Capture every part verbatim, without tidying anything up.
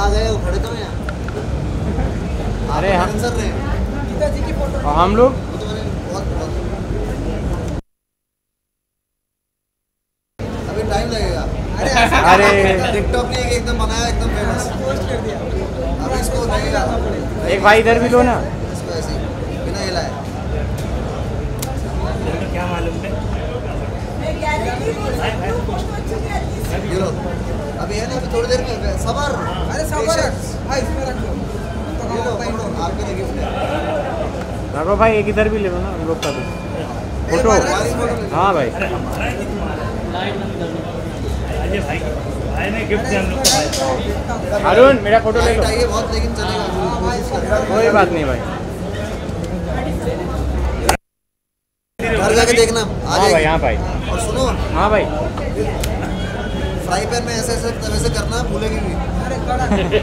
आ गए वो खड़े तो हैं अरे हम सर रहे पिताजी की फोटो और हम लोग वो तो मैंने बहुत बहुत अभी टाइम लगेगा। अरे ऐसा अरे टिकटॉक ने एकदम बनाया एकदम फेमस पोस्ट कर दिया। अब इसको लगेगा एक भाई इधर भी लो ना। इसको ऐसे ही बिना हिलाए क्या मालूम है ये लो अभी है ना अभी थोड़ी देर में सबर अरे सबर भाई इसमें रख दो ये लो पकड़ो आपके लिए गिफ्ट है रघु भाई एक इधर भी ले लो ना हम लोग का भी फोटो। हमारी फोटो ले लो। हाँ भाई अरे हमारा ही नहीं तुम्हारा अजय भाई भाई ने गिफ्ट दिया हम लोग को भाई। अरुण मेरा फोटो ले लो। चाहिए बहुत लेकिन चलेगा कोशिश करें कोई बात नहीं भाई। घर जाके देखना आ हाँ भाई जाएगी। हाँ भाई और सुनो हाँ भाई फ्राई पैन में ऐसे ऐसे वैसे करना भूलेगी भी अरे कड़ा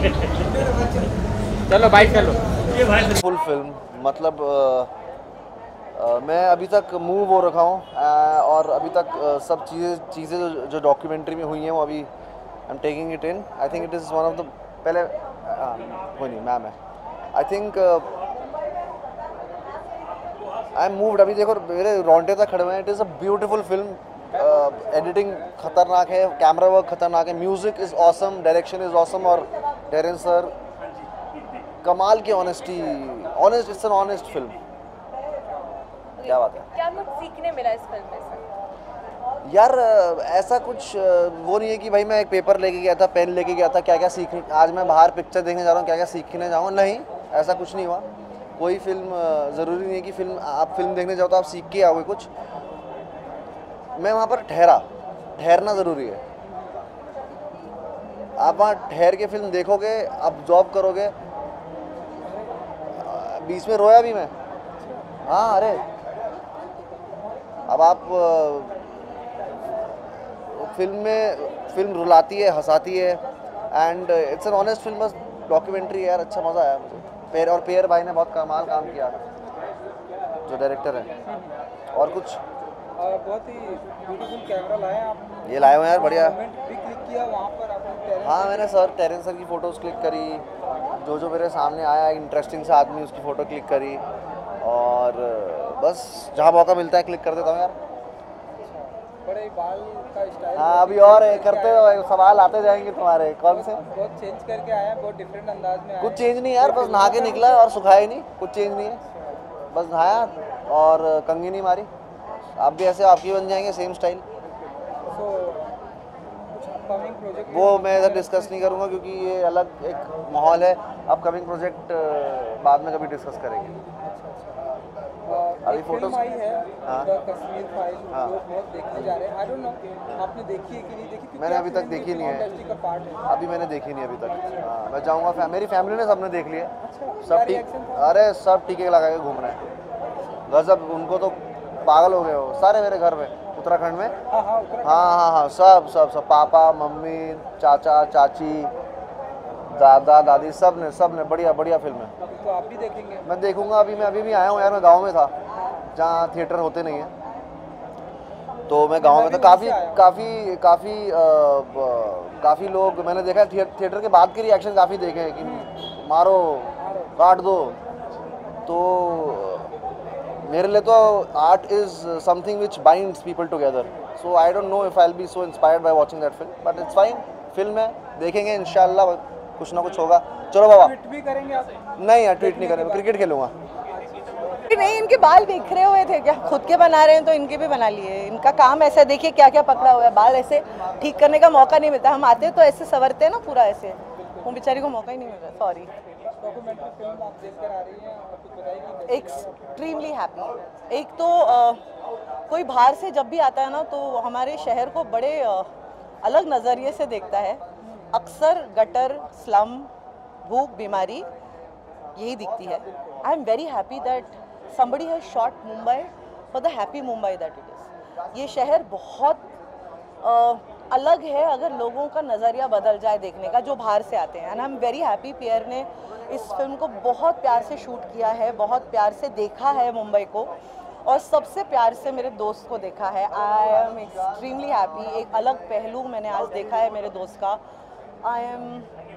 चलो बाइक कर लो। ये भाई फुल फिल्म मतलब अ, अ, मैं अभी तक मूव हो रखा हूँ अ, और अभी तक अ, सब चीज़ें चीज़ें जो, जो डॉक्यूमेंट्री में हुई हैं वो अभी I am taking it in I think it is one of the पहले हाँ कोई नहीं मैम है I think I am moved. अभी देखो मेरे रोंगटे तक खड़े हुए हैं। It is a beautiful film. Editing खतरनाक है, कैमरा वर्क खतरनाक है, music is awesome, direction is awesome और टेरेंस सर कमाल की honesty honest it's an honest film. क्या बात है क्या कुछ सीखने मिला इस फिल्म में से? यार अ, ऐसा कुछ अ, वो नहीं है कि भाई मैं एक पेपर लेके गया था, पेन लेके गया था, क्या क्या सीख आज मैं बाहर पिक्चर देखने जा रहा हूँ क्या क्या सीखने जाऊँगा, नहीं ऐसा कुछ नहीं हुआ। कोई फिल्म अ, ज़रूरी नहीं है कि फिल्म आप फिल्म देखने जाओ तो आप सीख के आओगे कुछ। मैं वहाँ पर ठहरा, ठहरना ज़रूरी है। आप वहाँ ठहर के फिल्म देखोगे, आप जॉब करोगे। अ, बीच में रोया भी मैं, हाँ अरे अब आप अ, फिल्म में फिल्म रुलाती है, हंसाती है and it's an honest film. बस डॉक्यूमेंट्री है यार, अच्छा मज़ा आया मुझे। पेर और पेयर भाई ने बहुत कमाल काम किया जो डायरेक्टर हैं। और कुछ और बहुत ही ब्यूटीफुल कैमरा लाए हैं आप। ये लाए हुए हैं यार बढ़िया। मोमेंट भी क्लिक किया वहाँ पर आपने talent हाँ मैंने सर टेरेंस सर की फ़ोटोज़ क्लिक करी, जो जो मेरे सामने आया इंटरेस्टिंग सा आदमी उसकी फ़ोटो क्लिक करी और बस जहाँ मौका मिलता है क्लिक कर देता हूँ यार। बड़े ही बाल का स्टाइल हाँ अभी और है, करते रहो, सवाल आते जाएंगे तुम्हारे। कौन से? बहुत चेंज करके आए हैं, बहुत डिफरेंट अंदाज में आए कुछ हैं। चेंज नहीं यार, बस नहा के निकला और सुखाया ही नहीं, कुछ चेंज नहीं है। बस नहाया और कंघी नहीं मारी। आप भी ऐसे आपकी बन जाएंगे सेम स्टाइल। So, कुछ अपकमिंग प्रोजेक्ट वो मैं इधर डिस्कस नहीं करूँगा क्योंकि ये अलग एक माहौल है। अपकमिंग प्रोजेक्ट बाद में कभी डिस्कस करेंगे। अभी एक photos- फिल्म आई है हाँ। द कश्मीर फाइल, हाँ। जो बहुत देखने जा रहे हैं। आई डोंट नो आपने देखी है कि नहीं देखी, क्योंकि मैंने आप अभी तक फिल्म देखी नहीं है। इंडस्ट्री का पार्ट है। अभी मैंने देखी नहीं अभी तक। हाँ मैं जाऊँगा, फै- मेरी फैमिली ने सबने देख लिया। अच्छा, सब क्या ठीक, रिएक्शन था? अरे सब टीके लगा के घूम रहे हैं। गजब, उनको तो पागल हो गए हो सारे मेरे घर में उत्तराखंड में। हाँ हाँ उत्तराखंड। हाँ हाँ हाँ सब सब सब पापा मम्मी चाचा चाची दादा दादी सब ने सब ने बढ़िया बढ़िया फिल्म है। तो आप भी देखेंगे? मैं देखूंगा। अभी मैं अभी भी आया हूँ यार, मैं गांव में था जहाँ थिएटर होते नहीं हैं, तो मैं गांव में था। काफ़ी काफ़ी काफ़ी काफ़ी लोग मैंने देखा है थिए- थिएटर के बाद के रिएक्शन काफ़ी देखे हैं कि मारो काट दो। तो मेरे लिए तो art is something which binds people together. So I don't know if I will be so inspired by watching that film, but it's fine. Film है, देखेंगे इंशाल्लाह, कुछ ना कुछ होगा। चलो बाबा। ट्वीट भी करेंगे आप? नहीं यार ट्वीट नहीं करेंगे, क्रिकेट खेलूंगा। नहीं, इनके बाल बिखरे हुए थे क्या? खुद के बना रहे हैं तो इनके भी बना लिए। इनका काम ऐसा, देखिए क्या क्या पकड़ा हुआ है। बाल ऐसे ठीक करने का मौका नहीं मिलता। हम आते तो ऐसे संवरते हैं ना पूरा ऐसे, वो बेचारी को मौका ही नहीं मिल रहा। सॉरी। डॉक्यूमेंट्री फिल्म आप देखकर आ रही हैं, और कुछ बताइए। Extremely happy. एक तो अ, कोई बाहर से जब भी आता है ना तो हमारे शहर को बड़े अ, अलग नज़रिए से देखता है। अक्सर गटर, स्लम, भूख, बीमारी यही दिखती है। I am very happy that somebody has shot Mumbai for the happy Mumbai that it is। ये शहर बहुत uh, अलग है अगर लोगों का नज़रिया बदल जाए देखने का जो बाहर से आते हैं। And I am very happy पियर ने इस फिल्म को बहुत प्यार से शूट किया है, बहुत प्यार से देखा है मुंबई को, और सबसे प्यार से मेरे दोस्त को देखा है। I am extremely happy. एक अलग पहलू मैंने आज देखा है मेरे दोस्त का। आई एम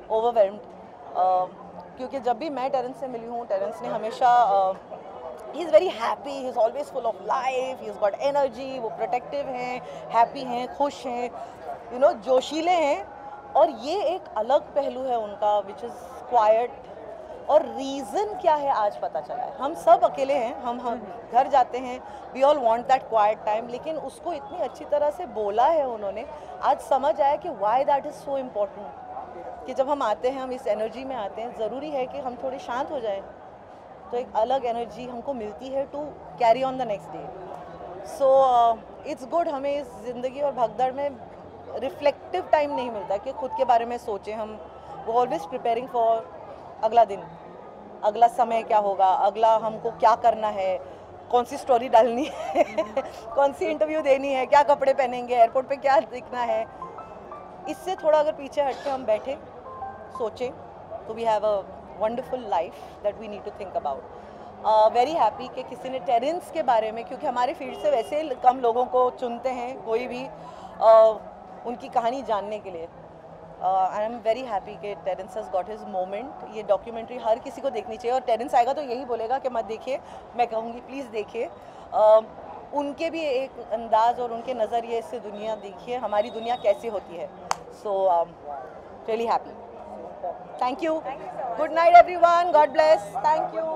ओवरवेल्म्ड, क्योंकि जब भी मैं टेरेंस से मिली हूँ, टेरेंस ने हमेशा ही is very happy, he is always full of life, he is got energy, वो प्रोटेक्टिव हैं, हैप्पी हैं, खुश हैं, यू नो जोशीले हैं। और ये एक अलग पहलू है उनका विच इज़ क्वाइट। और रीज़न क्या है आज पता चला है। हम सब अकेले हैं, हम हम घर जाते हैं, we all want that quiet time, लेकिन उसको इतनी अच्छी तरह से बोला है उन्होंने, आज समझ आया कि why that is so important, कि जब हम आते हैं, हम इस एनर्जी में आते हैं, ज़रूरी है कि हम थोड़े शांत हो जाएं, तो एक अलग एनर्जी हमको मिलती है to carry on the next day. So it's good, हमें इस ज़िंदगी और भगदड़ में रिफ्लेक्टिव टाइम नहीं मिलता कि खुद के बारे में सोचें। हम वो ऑलवेज प्रिपेयरिंग फॉर अगला दिन, अगला समय क्या होगा, अगला हमको क्या करना है, कौन सी स्टोरी डालनी है कौन सी इंटरव्यू देनी है, क्या कपड़े पहनेंगे, एयरपोर्ट पे क्या दिखना है। इससे थोड़ा अगर पीछे हट के हम बैठे सोचें तो we have a wonderful life that we need to think about. Very happy कि किसी ने टेरेंस के बारे में, क्योंकि हमारे फील्ड से वैसे कम लोगों को चुनते हैं कोई भी uh, उनकी कहानी जानने के लिए। आई एम वेरी हैप्पी कि Terence has got his moment. ये डॉक्यूमेंट्री हर किसी को देखनी चाहिए, और टेरेंस आएगा तो यही बोलेगा कि मत देखिए, मैं कहूँगी प्लीज़ देखिए। uh, उनके भी एक अंदाज़ और उनके नज़रिए से दुनिया देखिए, हमारी दुनिया कैसे होती है। So really happy, thank you, good night everyone, God bless, thank you.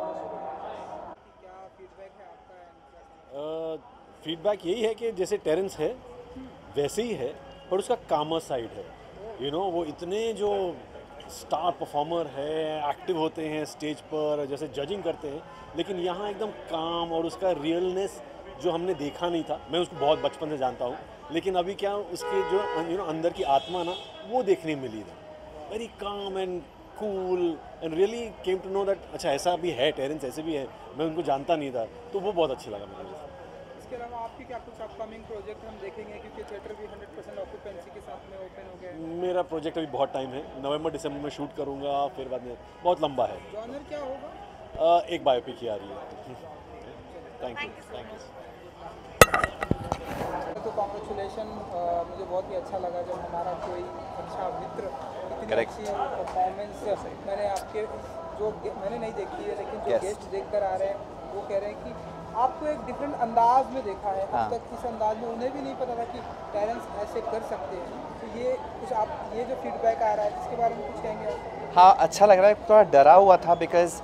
Feedback यही है कि जैसे टेरेंस है वैसे ही है, पर उसका कामर साइड है। यू you नो know, वो इतने जो स्टार परफॉर्मर है, एक्टिव होते हैं स्टेज पर, जैसे जजिंग करते हैं, लेकिन यहाँ एकदम काम और उसका रियलनेस जो हमने देखा नहीं था। मैं उसको बहुत बचपन से जानता हूँ, लेकिन अभी क्या उसके जो यू नो अंदर की आत्मा ना, वो देखने मिली था। Very calm and cool and really came to know that अच्छा ऐसा भी है, टेरेंस ऐसे भी है, मैं उनको जानता नहीं था, तो वो बहुत अच्छा लगा मुझे। इसके अलावा आपकी क्या कुछ अपकमिंग प्रोजेक्ट हम देखेंगे, क्योंकि थिएटर भी हंड्रेड परसेंट ऑक्यूपेंसी के साथ में ओपन हो गया? मेरा प्रोजेक्ट अभी बहुत टाइम है, नवंबर दिसंबर में शूट करूँगा, फिर बाद में बहुत लंबा है। जॉनर क्या होगा? आ, एक बायोपिक ही आ रही है। Thank you thank you. तो कॉन्ग्रेचुलेशन, मुझे बहुत ही अच्छा लगा जब हमारा कोई अच्छा मित्र इतनी Correct. अच्छी परफॉर्मेंस मैंने आपके जो मैंने नहीं देखी है, लेकिन जो Yes. गेस्ट देख कर आ रहे हैं वो कह रहे हैं कि आपको एक डिफरेंट अंदाज में देखा है। हाँ. अब तक इस अंदाज में उन्हें भी नहीं पता था कि टेरेंस ऐसे कर सकते हैं। तो ये कुछ आप ये जो फीडबैक आ रहा है इसके बारे में कुछ कहेंगे आप? हाँ, अच्छा लग रहा है। थोड़ा डरा हुआ था बिकॉज़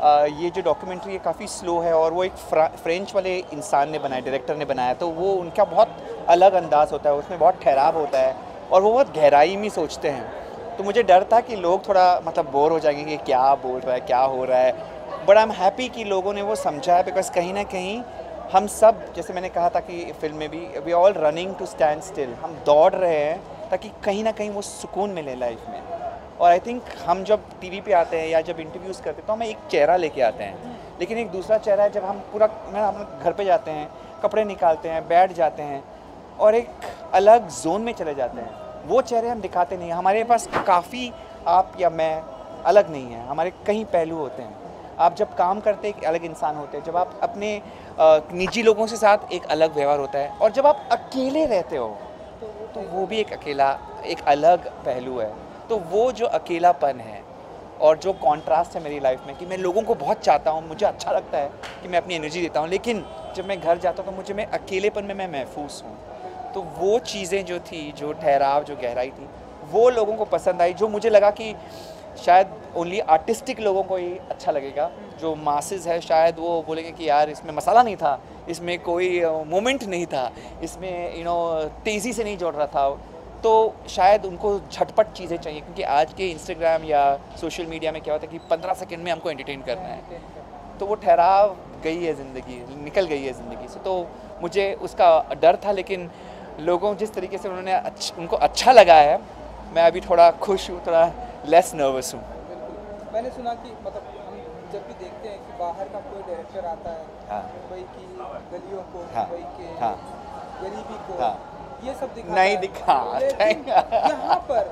ये जो डॉक्यूमेंट्री है काफ़ी स्लो है, और वो एक फ्रेंच वाले इंसान ने बनाया, डायरेक्टर ने बनाया, तो वो उनका बहुत अलग अंदाज़ होता है, उसमें बहुत ठहराव होता है और वो बहुत गहराई में सोचते हैं। तो मुझे डर था कि लोग थोड़ा मतलब बोर हो जाएंगे कि क्या बोल रहा है, क्या हो रहा है। बट आई एम हैप्पी कि लोगों ने वो समझा है, बिकॉज कहीं ना कहीं हम सब, जैसे मैंने कहा था कि फिल्म में भी, we all running to stand still, हम दौड़ रहे हैं ताकि कहीं ना कहीं वो सुकून मिले लाइफ में। और आई थिंक हम जब टीवी पे आते हैं या जब इंटरव्यूज़ करते हैं तो हमें एक चेहरा लेके आते हैं, लेकिन एक दूसरा चेहरा है जब हम पूरा मैं हम घर पे जाते हैं, कपड़े निकालते हैं, बैठ जाते हैं और एक अलग जोन में चले जाते हैं। वो चेहरे हम दिखाते नहीं हैं। हमारे पास काफ़ी आप या मैं अलग नहीं है, हमारे कई पहलू होते हैं। आप जब काम करते एक अलग इंसान होते हैं, जब आप अपने निजी लोगों के साथ एक अलग व्यवहार होता है, और जब आप अकेले रहते हो तो वो भी एक अकेला एक अलग पहलू है। तो वो जो अकेलापन है और जो कॉन्ट्रास्ट है मेरी लाइफ में कि मैं लोगों को बहुत चाहता हूँ, मुझे अच्छा लगता है कि मैं अपनी एनर्जी देता हूँ, लेकिन जब मैं घर जाता हूँ तो मुझे मैं अकेलेपन में मैं महफूज हूँ। तो वो चीज़ें जो थी, जो ठहराव, जो गहराई थी, वो लोगों को पसंद आई। जो मुझे लगा कि शायद ओनली आर्टिस्टिक लोगों को ही अच्छा लगेगा, जो मासेस है शायद वो बोलेंगे कि यार इसमें मसाला नहीं था, इसमें कोई मोमेंट नहीं था, इसमें यू नो तेज़ी से नहीं जोड़ रहा था, तो शायद उनको झटपट चीज़ें चाहिए। क्योंकि आज के इंस्टाग्राम या सोशल मीडिया में क्या होता है कि पंद्रह सेकंड में हमको एंटरटेन करना है, तो वो ठहराव गई है ज़िंदगी, निकल गई है ज़िंदगी से। तो मुझे उसका डर था, लेकिन लोगों जिस तरीके से उन्होंने अच्छ, उनको अच्छा लगा है, मैं अभी थोड़ा खुश हूँ, थोड़ा लेस नर्वस हूँ। बिल्कुल, मैंने सुना कि मतलब हम जब भी देखते हैं कि बाहर का कोई डायरेक्टर आता है, हाँ। मुंबई की गलियों को, हाँ। मुंबई के हाँ। गरीबी को, हाँ। ये सब दिखाता नहीं है। दिखा लेकिन यहाँ पर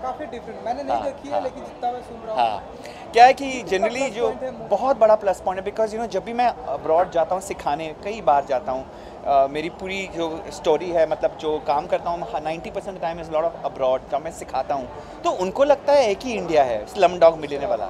काफ़ी डिफरेंट, मैंने नहीं हाँ, देखी है हाँ। लेकिन जितना मैं सुन रहा हूँ। हाँ, क्या है कि जनरली plus जो point है movie? बहुत बड़ा प्लस पॉइंट है, बिकॉज यू नो जब भी मैं अब्रॉड जाता हूँ सिखाने, कई बार जाता हूँ, uh, मेरी पूरी जो स्टोरी है, मतलब जो काम करता हूँ ninety percent time is lot of abroad, जब मैं सिखाता हूँ तो उनको लगता है एक ही इंडिया है, स्लम डॉग मिलियनेयर वाला,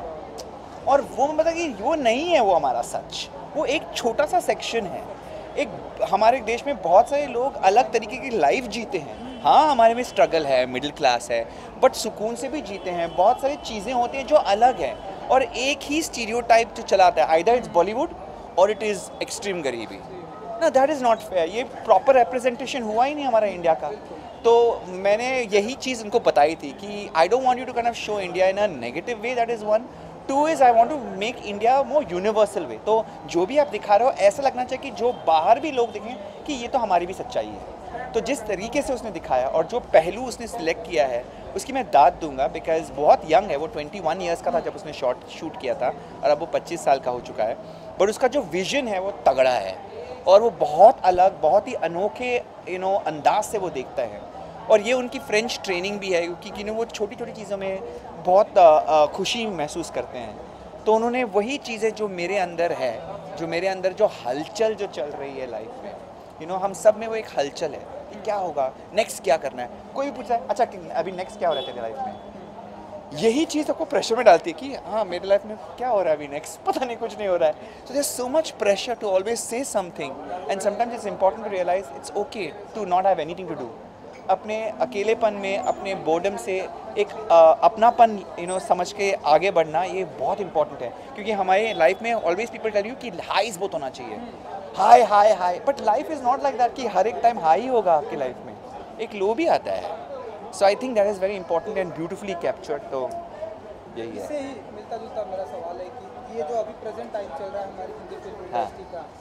और वो मैं बता कि वो नहीं है, वो हमारा सच, वो एक छोटा सा सेक्शन है। एक हमारे देश में बहुत सारे लोग अलग तरीके की लाइफ जीते हैं। हाँ, हमारे में स्ट्रगल है, मिडिल क्लास है, बट सुकून से भी जीते हैं। बहुत सारी चीज़ें होती हैं जो अलग हैं, और एक ही स्टीरियोटाइप जो चलाता है, आइदर इट्स बॉलीवुड और इट इज़ एक्सट्रीम गरीबी ना, दैट इज़ नॉट फेयर। ये प्रॉपर रिप्रेजेंटेशन हुआ ही नहीं हमारा इंडिया का। तो मैंने यही चीज़ उनको बताई थी कि I don't want you to kind of show India in a negative way, that is one. Two is I want to make India more universal way. तो जो भी आप दिखा रहे हो ऐसा लगना चाहिए कि जो बाहर भी लोग देखें कि ये तो हमारी भी सच्चाई है। तो जिस तरीके से उसने दिखाया और जो पहलू उसने सिलेक्ट किया है उसकी मैं दाद दूंगा, बिकॉज बहुत यंग है वो, इक्कीस इयर्स का था जब उसने शॉट शूट किया था, और अब वो पच्चीस साल का हो चुका है। बट उसका जो विजन है वो तगड़ा है, और वो बहुत अलग, बहुत ही अनोखे यू नो अंदाज से वो देखता है। और ये उनकी फ्रेंच ट्रेनिंग भी है, क्योंकि यू नो वो छोटी छोटी चीज़ों में बहुत आ, आ, खुशी महसूस करते हैं। तो उन्होंने वही चीज़ें जो मेरे अंदर है, जो मेरे अंदर जो हलचल जो चल रही है लाइफ में, यू नो हम सब में वो एक हलचल है कि क्या होगा नेक्स्ट, क्या करना है। कोई भी पूछता है अच्छा कि अभी नेक्स्ट क्या हो रहा है तेरी लाइफ में, यही चीज़ आपको प्रेशर में डालती है कि हाँ मेरी लाइफ में क्या हो रहा है अभी नेक्स्ट, पता नहीं, कुछ नहीं हो रहा है। So there so much pressure to always say something, and sometimes it's important to realize it's okay to not have anything to do. अपने अकेलेपन में, अपने बोर्डम से एक आ, अपनापन यू नो समझ के आगे बढ़ना, ये बहुत इंपॉर्टेंट है। क्योंकि हमारे लाइफ में ऑलवेज पीपल टेल यू कि हाईज बहुत होना चाहिए, high high high, but life is not like that कि हर एक टाइम हाई होगा आपकी लाइफ में, एक लो भी आता है। So I think that is very important and beautifully captured. तो यही है। इससे ही मिलता जुलता मेरा सवाल है कि ये जो अभी प्रेजेंट टाइम चल रहा है हमारी हिंदी फिल्म हाँ। इंडस्ट्री का,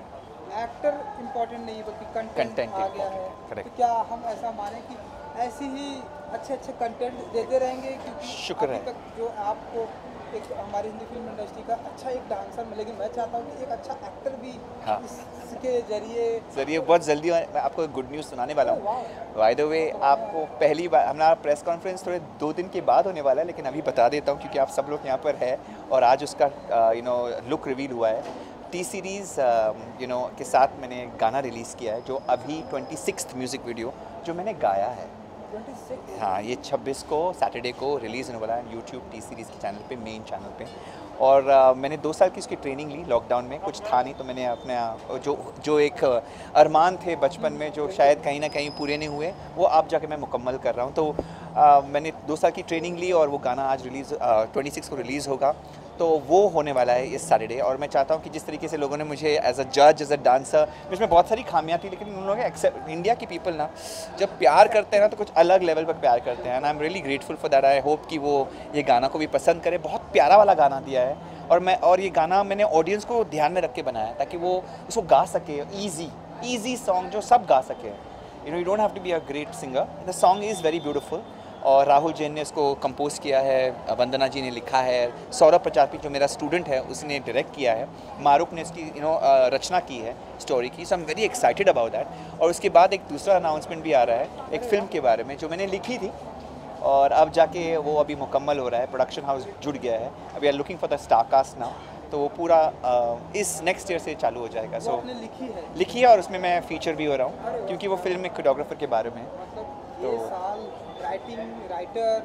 एक्टर इम्पोर्टेंट नहीं है बल्कि कंटेंट Content आ गया है। correct. तो क्या हम ऐसा माने कि ऐसे ही अच्छे अच्छे कंटेंट देते रहेंगे, क्योंकि शुक्र अभी है। तक जो आपको एक हमारी हिंदी फिल्म इंडस्ट्री का अच्छा एक डांसर मिले, लेकिन मैं चाहता हूँ कि एक अच्छा एक्टर भी हाँ। इसके जरिए जरिए बहुत जल्दी मैं आपको गुड न्यूज़ सुनाने वाला हूँ। बाय द वे, आपको पहली बार हमारा प्रेस कॉन्फ्रेंस थोड़े दो दिन के बाद होने वाला है, लेकिन अभी बता देता हूँ क्योंकि आप सब लोग यहाँ पर है और आज उसका यू नो लुक रिवील हुआ है। टी सीरीज़ यू नो के साथ मैंने गाना रिलीज़ किया है, जो अभी ट्वेंटी सिक्स्थ म्यूज़िक वीडियो जो मैंने गाया है। छब्बीस हाँ, ये छब्बीस को सैटरडे को रिलीज़ होने वाला है यूट्यूब टी सीरीज़ के चैनल पे, मेन चैनल पे। और uh, मैंने दो साल की उसकी ट्रेनिंग ली लॉकडाउन में, कुछ था नहीं तो मैंने अपने जो जो एक अरमान थे बचपन में जो शायद कहीं ना कहीं पूरे नहीं हुए, वो अब जाके मैं मुकम्मल कर रहा हूँ। तो uh, मैंने दो साल की ट्रेनिंग ली और वो गाना आज रिलीज़ ट्वेंटी सिक्स को रिलीज़ होगा, तो वो होने वाला है इस सैटरडे। और मैं चाहता हूँ कि जिस तरीके से लोगों ने मुझे एज अ जज, एज अ डांसर, इसमें बहुत सारी खामियां थी, लेकिन उन लोगों ने एक्सेप्ट, इंडिया की पीपल ना जब प्यार करते हैं ना तो कुछ अलग लेवल पर प्यार करते हैं, and I am really grateful for that. I hope कि वो ये गाना को भी पसंद करे। बहुत प्यारा वाला गाना दिया है, और मैं और ये गाना मैंने ऑडियंस को ध्यान में रख के बनाया ताकि वो उसको गा सके। ईजी ईजी सॉन्ग जो सब गा सके, you know you don't have to be a great singer, the song is very beautiful. और राहुल जैन ने इसको कंपोज किया है, वंदना जी ने लिखा है, सौरभ प्रजापति जो मेरा स्टूडेंट है उसने डायरेक्ट किया है, मारूक ने इसकी यू नो रचना की है स्टोरी की। So I am very excited about that. और उसके बाद एक दूसरा अनाउंसमेंट भी आ रहा है एक फ़िल्म के बारे में जो मैंने लिखी थी, और अब जाके वो अभी मुकम्मल हो रहा है, प्रोडक्शन हाउस जुड़ गया है। We are looking for the star cast now, तो वो पूरा uh, इस नेक्स्ट ईयर से चालू हो जाएगा। सो आपने लिखी है लिखी है और उसमें मैं फीचर भी हो रहा हूँ, क्योंकि वो फिल्म एक कोरियोग्राफर के बारे में। मतलब ये साल writing, writer,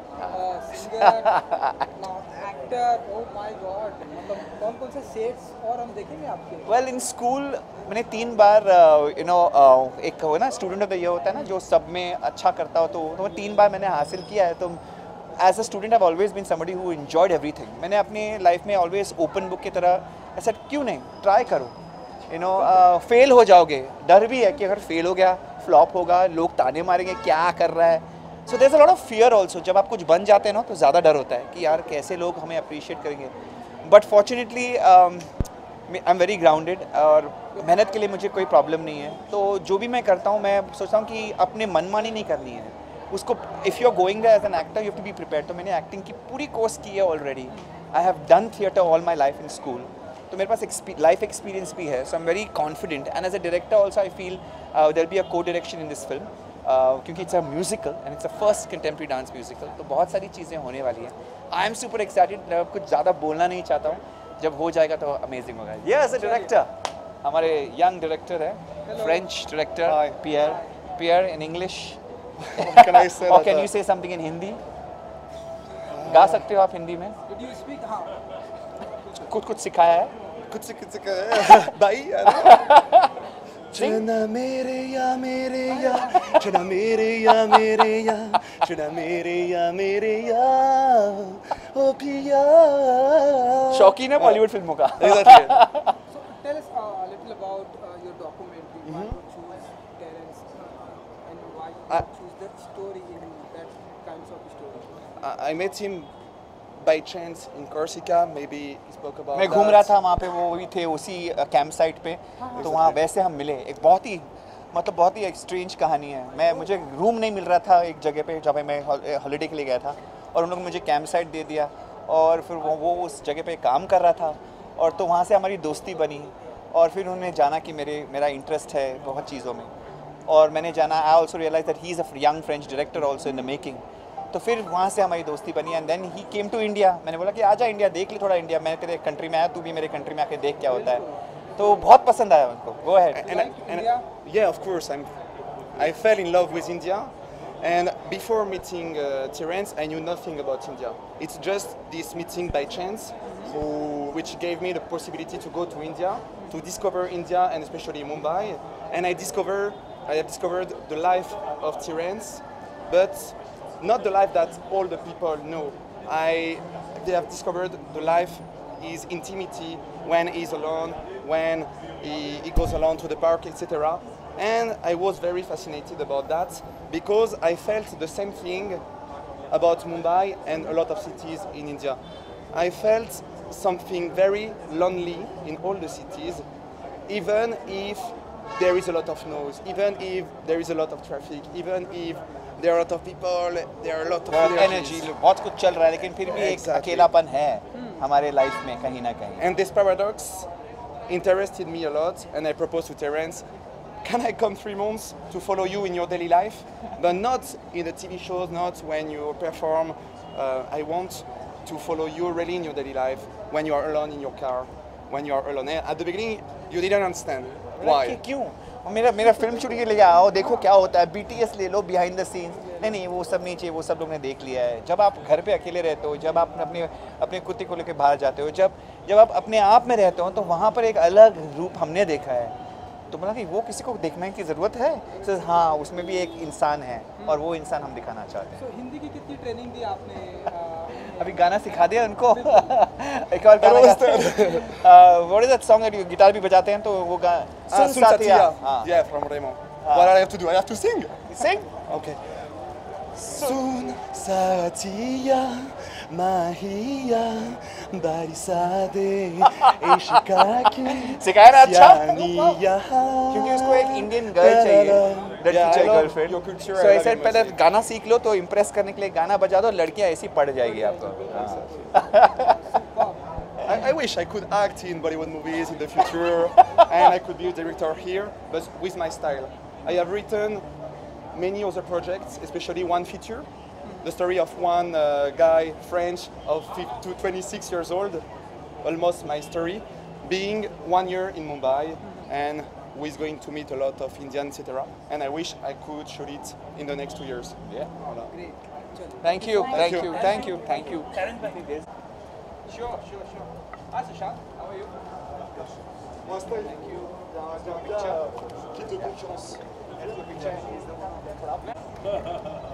singer, actor, oh my God, मतलब कौन कौन से सेट्स और हम देखेंगे आपके? वेल इन स्कूल मैंने तीन बार यू नो एक हो ना स्टूडेंट ऑफ द ईयर होता है ना जो सब में अच्छा करता हो, तो तो तीन बार मैंने हासिल किया है। तो as a student I always been somebody who enjoyed everything. मैंने अपनी लाइफ में ऑलवेज ओपन बुक की तरह ऐसा क्यों नहीं, ट्राई करो, यू नो फेल हो जाओगे, डर भी है कि अगर फेल हो गया, फ्लॉप होगा, लोग ताने मारेंगे क्या कर रहा है। So there is a lot of fear also. जब आप कुछ बन जाते हैं ना तो ज़्यादा डर होता है कि यार कैसे लोग हमें अप्रिशिएट करेंगे। But fortunately I am very grounded, और मेहनत के लिए मुझे कोई प्रॉब्लम नहीं है। तो जो भी मैं करता हूँ मैं सोचता हूँ कि अपने मनमानी नहीं करनी है उसको। If you are going there as an actor you have to be prepared. तो मैंने एक्टिंग की पूरी कोर्स की है already. I have done theatre all my life in school, तो मेरे पास लाइफ एक्सपीरियंस भी है। So I am very confident, and as a director also I feel there be a co direction in this film. क्योंकि it's a musical and it's a first contemporary dance musical, तो बहुत सारी चीज़ें होने वाली हैं. I am super excited. कुछ ज़्यादा बोलना नहीं चाहता हूँ, जब हो जाएगा तो अमेजिंग होगा. ये एज अ डायरेक्टर हमारे यंग डायरेक्टर है, French director Pierre. Pierre in English. Can I say और that, can uh, you say something in Hindi? गा सकते हो आप हिंदी में? Did you speak? हाँ. कुछ कुछ सिखाया है? कुछ कुछ भाई चना मेरे या मेरे या चना मेरे या मेरे या चना मेरे या मेरे या ओ पिया. शौकीन है बॉलीवुड फिल्मों का. Exactly. So tell us uh, a little about uh, your documentary. Why you choose Terence uh, and why you I- choose that story in that kinds of story? I I met him by chance in Corsica. Maybe he spoke about. मैं घूम that. रहा था वहाँ पे, वो भी थे उसी कैंप साइट पे, तो वहाँ वैसे हम मिले. एक बहुत ही मतलब बहुत ही एक स्ट्रेंज कहानी है. मैं मुझे रूम नहीं मिल रहा था एक जगह पे जब मैं हॉलीडे के लिए गया था, और उन लोगों ने मुझे कैंप साइट दे दिया, और फिर वो वो उस जगह पे काम कर रहा था, और तो वहाँ से हमारी दोस्ती बनी. और फिर उन्होंने जाना कि मेरे मेरा इंटरेस्ट है बहुत चीज़ों में, और मैंने जाना. I also realize that he is a young French director also in the making. तो फिर वहाँ से हमारी दोस्ती बनी, and then he came to India. मैंने बोला कि आजा इंडिया, देख ले थोड़ा इंडिया. मैं तेरे कंट्री में आया, तू भी मेरे कंट्री में आके देख क्या होता है. तो बहुत पसंद आया उनको. Go ahead. And, I- and I- yeah, of course. I'm. I fell in love with India, and before meeting uh, Terence, I knew nothing about India. It's just this meeting by chance, who, which gave me the possibility to go to India, to discover India, and especially Mumbai. And I discovered, I have discovered the life of Terence, but not the life that all the people know. I, they have discovered the life is intimity when he's alone, when he, he goes alone to the park, et cetera. And I was very fascinated about that because I felt the same thing about Mumbai and a lot of cities in India. I felt something very lonely in all the cities, even if there is a lot of noise, even if there is a lot of traffic, even if there are a lot of people, there are a lot of बहुत energies. Energy, बहुत कुछ चल रहा है, लेकिन फिर भी एक Exactly. अकेलापन है हमारे लाइफ में कहीं ना कहीं. And this paradox interested me a lot, and I proposed to Terence, can I come three months to follow you in your daily life? But not in the T V shows, not when you perform. Uh, I want to follow you really in your daily life, when you are alone in your car, when you are alone. And at the beginning, you didn't understand कि why. क्यों? और मेरा मेरा film shooting के लिए आओ, देखो क्या होता है, बीटीएस ले लो, बिहाइंड द सीन्स. नहीं नहीं, वो सब नहीं चाहिए, वो सब लोग ने देख लिया है. जब आप घर पे अकेले रहते हो, जब आप अपने अपने कुत्ते को लेकर बाहर जाते हो, जब जब आप अपने आप में रहते हो, तो वहाँ पर एक अलग रूप हमने देखा है. तो बोला कि वो किसी को देखने की ज़रूरत है. सर हाँ, उसमें भी एक इंसान है, और वो इंसान हम दिखाना चाहते हैं. So हिंदी की कितनी ट्रेनिंग दी आपने? uh, अभी गाना सिखा दिया उनको. एक और गाना what is that song that you guitar भी बजाते हैं, तो वो गा Ah, सुन Sun साथिया. Satya. हाँ. Yeah, from Remo. What I have to do? I have to sing. Sing. Okay. Sun Satya Mahiya Barisade Ishikaki सिखाया ना अच्छा? Sianiya. क्योंकि उसको एक इंडियन गर्ल चाहिए, लड़की Yeah, I चाहिए, love गर्लफ्रेंड. your culture, so I love ऐसे your पहले music. गाना सीख लो, तो इम्प्रेस करने के लिए गाना बजा दो, लड़कियां ऐसी पड़ जाएगी आपको. I, I wish I could act in Bollywood movies in the future, and I could be a director here, but with my style. I have written many other projects, especially one feature, the story of one uh, guy, French, of fif- to twenty-six years old, almost my story, being one year in Mumbai, and who is going to meet a lot of Indians, et cetera. And I wish I could shoot it in the next two years. Yeah. Voilà. Great. चलो. Thank you, thank you. you, thank you, thank you. Sure, sure, sure. Hi, Sushant. How are you? Thank you. Picture.